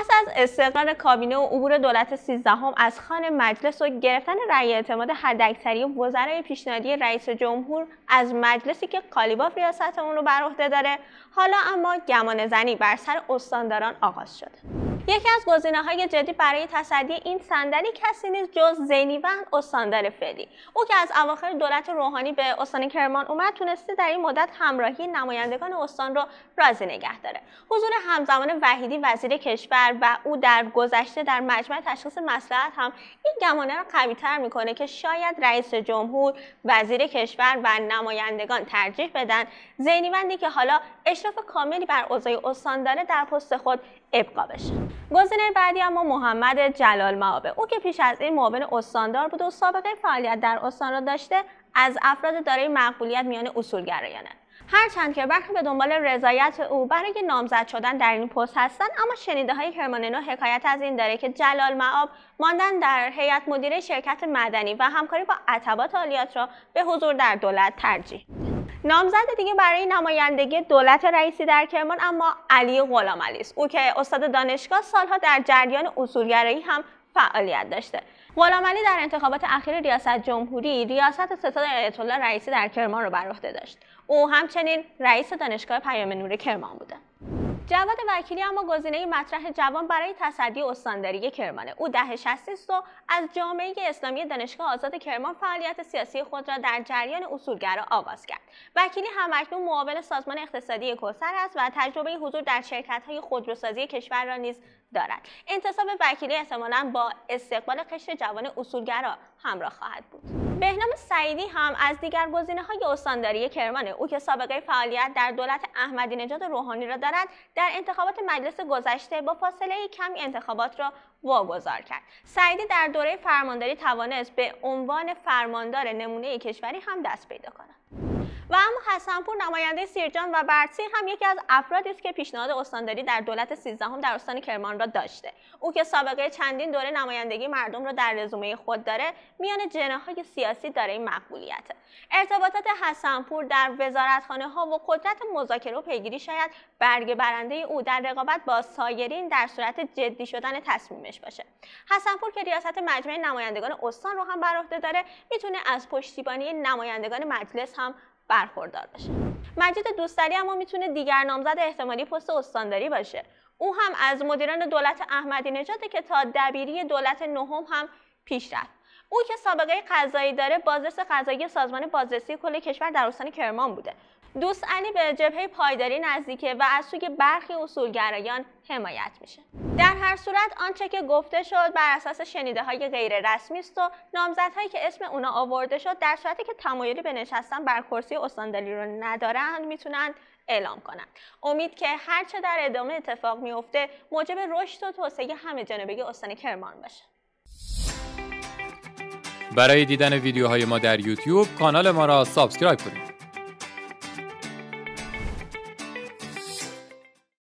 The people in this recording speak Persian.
پس از استقرار کابینه و عبور دولت 13 از خوان مجلس و گرفتن رأی اعتماد حداکثری وزرای پیشنهادی رئیس جمهور از مجلسی که قالیباف ریاست اون رو بر عهده داره، حالا اما گمانه‌زنی بر سر استانداران آغاز شده. یکی از گزینه‌های جدی برای تصدی این صندلی کسی نیست جز زینیوند استاندار فعلی. او که از اواخر دولت روحانی به استان کرمان اومد، تونسته در این مدت همراهی نمایندگان استان رو راضی نگه داره. حضور همزمان وحیدی وزیر کشور و او در گذشته در مجمع تشخیص مصلحت هم این گمانه را قوی‌تر میکنه که شاید رئیس جمهور، وزیر کشور و نمایندگان ترجیح بدن زینیوندی که حالا اشراف کاملی بر اوضاع استان داره در پست خود ابقا بشه. گزینه بعدی اما محمد جلال مآبه. او که پیش از این معاون استاندار بود و سابقه فعالیت در استان را داشته، از افراد دارای مقبولیت میان اصولگرایانه. هرچند که برخی به دنبال رضایت او برای نامزد شدن در این پست هستند، اما شنیده‌های کرمان نو حکایت از این داره که جلال مآب ماندن در هیئت مدیره شرکت مدنی و همکاری با عتبات عالیات را به حضور در دولت ترجیح. نامزد دیگه برای نمایندگی دولت رئیسی در کرمان اما علی غلامعلی است. او که استاد دانشگاه، سالها در جریان اصولگرایی هم فعالیت داشته. غلامعلی در انتخابات اخیر ریاست جمهوری ریاست ستاد آیت الله رئیسی در کرمان را بر عهده داشت. او همچنین رئیس دانشگاه پیام نور کرمان بوده. جواد وکیلی اما گزینه مطرح جوان برای تصدی استانداری کرمانه. او دهه 60 است و از جامعه اسلامی دانشگاه آزاد کرمان فعالیت سیاسی خود را در جریان اصولگرا آغاز کرد. وکیلی هم‌اکنون معاون سازمان اقتصادی کوثر است و تجربه حضور در شرکت‌های خودروسازی کشور را نیز دارد. انتصاب وکیلی احتمالاً با استقبال قشر جوان اصولگرا همراه خواهد بود. بهنام سعیدی هم از دیگر گزینه‌های استانداری کرمانه. او که سابقه فعالیت در دولت احمدی نژاد روحانی را دارد، در انتخابات مجلس گذشته با فاصله کمی انتخابات را واگذار کرد. سعیدی در دوره فرمانداری توانست به عنوان فرماندار نمونه کشوری هم دست پیدا کند. و اما حسن‌پور نماینده سیرجان و بردسیر هم یکی از افرادی است که پیشنهاد استانداری در دولت 13 در استان کرمان را داشته. او که سابقه چندین دوره نمایندگی مردم را در رزومه خود داره، میان جناح‌های سیاسی دارای مقبولیت. ارتباطات حسن‌پور در وزارتخانه‌ها و قدرت مذاکره و پیگیری شاید برگ برنده او در رقابت با سایرین در صورت جدی شدن تصمیمش باشه. حسن‌پور که ریاست مجمع نمایندگان استان رو هم بر عهده داره، میتونه از پشتیبانی نمایندگان مجلس هم برخوردار بشه. مجید دوستعلی اما میتونه دیگر نامزد احتمالی پست استانداری باشه. او هم از مدیران دولت احمدی نژاد که تا دبیری دولت نهم هم پیش رفت. او که سابقه قضایی داره، بازرس قضایی سازمان بازرسی کل کشور در استان کرمان بوده. دوستعلی به جبهه پایداری نزدیکه و از سوی برخی اصولگرایان حمایت میشه. در هر صورت آنچه که گفته شد بر اساس شنیده‌های غیر رسمی است و نامزدهایی که اسم اونا آورده شد در صورتی که تمایلی به نشستن بر کرسی استانداری رو ندارند میتونن اعلام کنند. امید که هرچه در ادامه اتفاق میفته موجب رشد و توسعه همه‌جانبه استان کرمان باشه. برای دیدن ویدیوهای ما در یوتیوب کانال ما را سابسکرایب کنید.